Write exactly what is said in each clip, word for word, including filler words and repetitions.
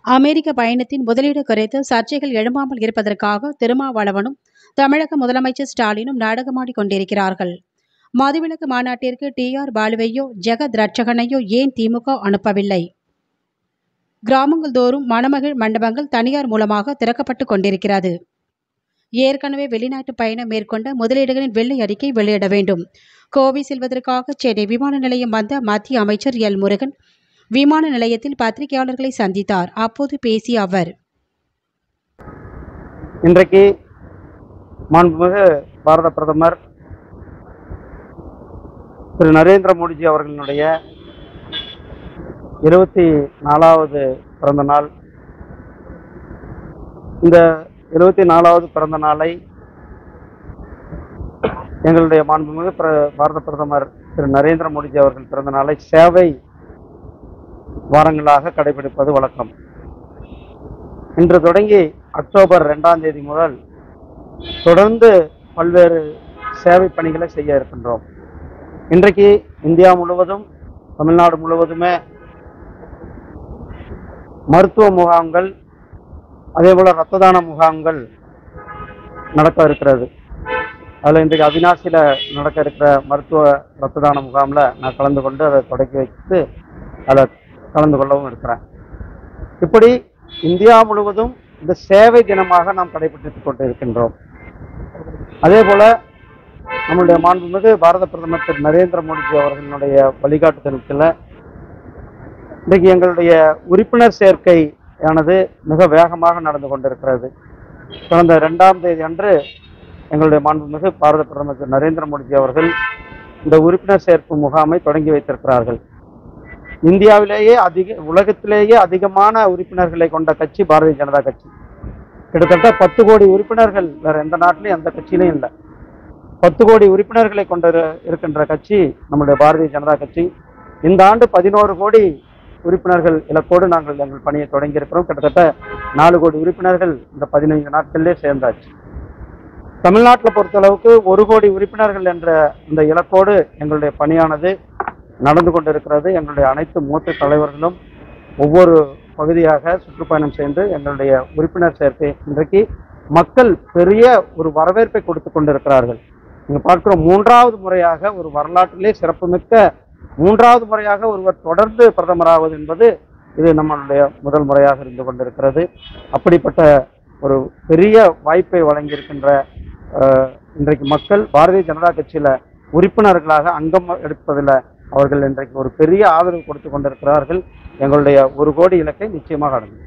அமெரிக்க பயணத்தின் முதலீடு குறித்து சர்ச்சைகள் எழும்பாமல் இருப்பதற்காக திருமாவளவனும் தமிழக முதலமைச்சர் ஸ்டாலினும் நாடகமாடிக் கொண்டிருக்கிறார்கள். மதுவிலக்கு மாநாட்டிற்கு டி ஆர் பாலுவையோ ஜெகத் ரட்சகனையோ ஏன் திமுக அனுப்பவில்லை? கிராமங்கள் தோறும் மணமகள் மண்டபங்கள் தனியார் மூலமாக திறக்கப்பட்டுக் கொண்டிருக்கிறது. ஏற்கனவே வெளிநாட்டு பயணம் மேற்கொண்ட முதலீடுகளின் வெள்ளை அறிக்கை வெளியிட வேண்டும். கோவை செல்வதற்காக சென்னை விமான நிலையம் வந்த மத்திய அமைச்சர் எல் முருகன் விமான நிலையத்தில் பத்திரிகையாளர்களை சந்தித்தார். அப்போது பேசிய அவர், இன்றைக்கு மாண்புமிகு பாரத பிரதமர் திரு நரேந்திர மோடிஜி அவர்களினுடைய இருபத்தி நாலாவது பிறந்த நாள். இந்த இருபத்தி நாலாவது பிறந்த நாளை எங்களுடைய மாண்புமிகு பாரத பிரதமர் திரு நரேந்திர மோடிஜி அவர்கள் பிறந்த நாளை சேவை வாரங்களாக கடைபிடிப்பது வழக்கம். இன்று தொடங்கி அக்டோபர் இரண்டாம் தேதி முதல் தொடர்ந்து பல்வேறு சேவை பணிகளை செய்ய இருக்கின்றோம். இன்றைக்கு இந்தியா முழுவதும், தமிழ்நாடு முழுவதுமே மருத்துவ முகாம்கள், அதே போல இரத்த தான முகாம்கள் நடக்க இருக்கிறது. அதில் இன்றைக்கு அவினாசியில் நடக்க இருக்கிற மருத்துவ இரத்த தான முகாமில் நான் கலந்து கொண்டு அதை தொடக்கி வைத்து அதில் கலந்து கொள்ளவும் இருக்கிறேன். இப்படி இந்தியா முழுவதும் இந்த சேவை தினமாக நாம் கடைபிடித்துக் கொண்டு இருக்கின்றோம். அதே போல நம்முடைய மாண்புமிகு பாரத பிரதமர் திரு நரேந்திர மோடிஜி அவர்களுடைய வழிகாட்டுதலுக்குள்ள இன்றைக்கு எங்களுடைய உறுப்பினர் சேர்க்கையானது மிக வேகமாக நடந்து கொண்டிருக்கிறது. கடந்த இரண்டாம் தேதி அன்று எங்களுடைய மாண்புமிகு பாரத பிரதமர் திரு நரேந்திர மோடிஜி அவர்கள் இந்த உறுப்பினர் சேர்ப்பு முகாமை தொடங்கி வைத்திருக்கிறார்கள். இந்தியாவிலேயே அதிக உலகத்திலேயே அதிகமான உறுப்பினர்களை கொண்ட கட்சி பாரதிய ஜனதா கட்சி. கிட்டத்தட்ட பத்து கோடி உறுப்பினர்கள் வேற எந்த நாட்டிலையும் எந்த கட்சியிலையும் இல்லை. பத்து கோடி உறுப்பினர்களை கொண்டு இருக்கின்ற கட்சி நம்முடைய பாரதிய ஜனதா கட்சி. இந்த ஆண்டு பதினோரு கோடி உறுப்பினர்கள் இலக்கோடு நாங்கள் எங்கள் பணியை தொடங்கி இருக்கிறோம். கிட்டத்தட்ட நாலு கோடி உறுப்பினர்கள் இந்த பதினைந்து நாட்களிலே சேர்ந்தாச்சு. தமிழ்நாட்டில் பொறுத்தளவுக்கு ஒரு கோடி உறுப்பினர்கள் என்ற இந்த இலக்கோடு எங்களுடைய பணியானது நடந்து கொண்டிருக்கிறது. எங்களுடைய அனைத்து மூத்த தலைவர்களும் ஒவ்வொரு பகுதியாக சுற்றுப்பயணம் செய்து எங்களுடைய உறுப்பினர் சேர்க்கை இன்றைக்கு மக்கள் பெரிய ஒரு வரவேற்பை கொடுத்து கொண்டிருக்கிறார்கள். நீங்க பார்க்கிறோம், மூன்றாவது முறையாக ஒரு வரலாற்றிலே சிறப்புமிக்க மூன்றாவது முறையாக ஒருவர் தொடர்ந்து பிரதமராவது என்பது இது நம்மளுடைய முதல் முறையாக இருந்து கொண்டிருக்கிறது. அப்படிப்பட்ட ஒரு பெரிய வாய்ப்பை வழங்கியிருக்கின்ற இன்றைக்கு மக்கள் பாரதிய ஜனதா கட்சியில உறுப்பினர்களாக அங்கம் எடுப்பதில் அவர்கள் இன்றைக்கு ஒரு பெரிய ஆதரவு கொடுத்து கொண்டிருக்கிறார்கள். எங்களுடைய ஒரு கோடி இலக்கை நிச்சயமாக அடையும்.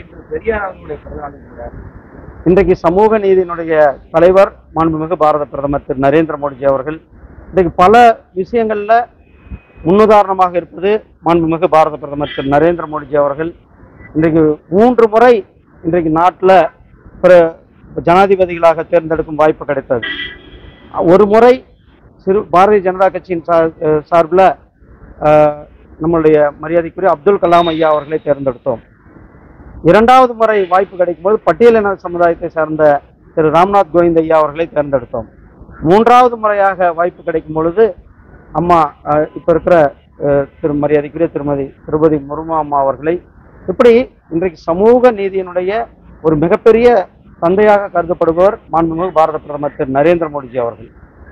இன்றைக்கு சமூக நீதியினுடைய தலைவர் மாண்புமிகு பாரத பிரதமர் திரு நரேந்திர மோடிஜி அவர்கள் இன்றைக்கு பல விஷயங்கள்ல முன்னுதாரணமாக இருப்பது மாண்புமிகு பாரத பிரதமர் திரு நரேந்திர மோடிஜி அவர்கள். இன்றைக்கு மூன்று முறை இன்றைக்கு நாட்டில் ஜனாதிபதிகளாக தேர்ந்தெடுக்கும் வாய்ப்பு கிடைத்தது. ஒரு முறை சிறு பாரதிய ஜனதா கட்சியின் சார்பில் நம்மளுடைய மரியாதைக்குரிய அப்துல் கலாம் ஐயா அவர்களை தேர்ந்தெடுத்தோம். இரண்டாவது முறை வாய்ப்பு கிடைக்கும் போது பட்டியலின சமுதாயத்தை சார்ந்த திரு ராம்நாத் கோவிந்த் ஐயா அவர்களை தேர்ந்தெடுத்தோம். மூன்றாவது முறையாக வாய்ப்பு கிடைக்கும் பொழுது அம்மா இப்போ இருக்கிற திரு மரியாதைக்குரிய திருமதி திருபதி முர்மு அம்மா அவர்களை, இப்படி இன்றைக்கு சமூக நீதியினுடைய ஒரு மிகப்பெரிய தந்தையாக கருதப்படுபவர் மாண்புமிகு பாரத பிரதமர் திரு நரேந்திர மோடிஜி அவர்கள்.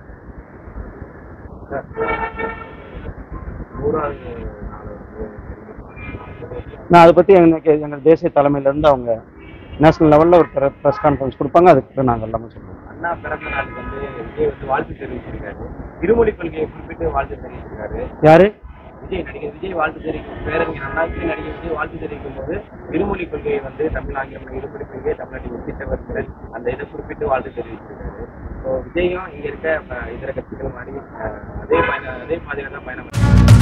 நான் அதை பற்றி எனக்கு எங்கள் தேசிய தலைமையிலேருந்து அவங்க நேஷனல் லெவலில் ஒரு ப்ரெஸ் கான்ஃபரன்ஸ் கொடுப்பாங்க. அதுக்கு நாங்கள் எல்லாமே சொல்லுவோம். அண்ணா பிறந்த நாளுக்கு வந்து விஜய் வந்து வாழ்த்து தெரிவிச்சிருக்காரு. இருமொழி கொள்கையை குறிப்பிட்டு வாழ்த்து தெரிவிச்சிருக்காரு. யாரு? விஜய், நடிகர் விஜய் வாழ்த்து தெரிவிக்கும் பேரறிஞர் அண்ணா விஜய் நடிகர் விஜய் வாழ்த்து தெரிவிக்கும் போது இருமொழி கொள்கையை வந்து தமிழ் ஆங்கிலம் இருமொழி கொள்கையை தமிழ்நாட்டில் ஒப்பிட்டவர்கள் அந்த இதை குறிப்பிட்டு வாழ்த்து தெரிவிச்சிருக்காரு. ஸோ விஜயும் இங்கே இருக்க இதர கட்சிகள் மாதிரி அதே பயணம் அதே மாதிரியான பயணம்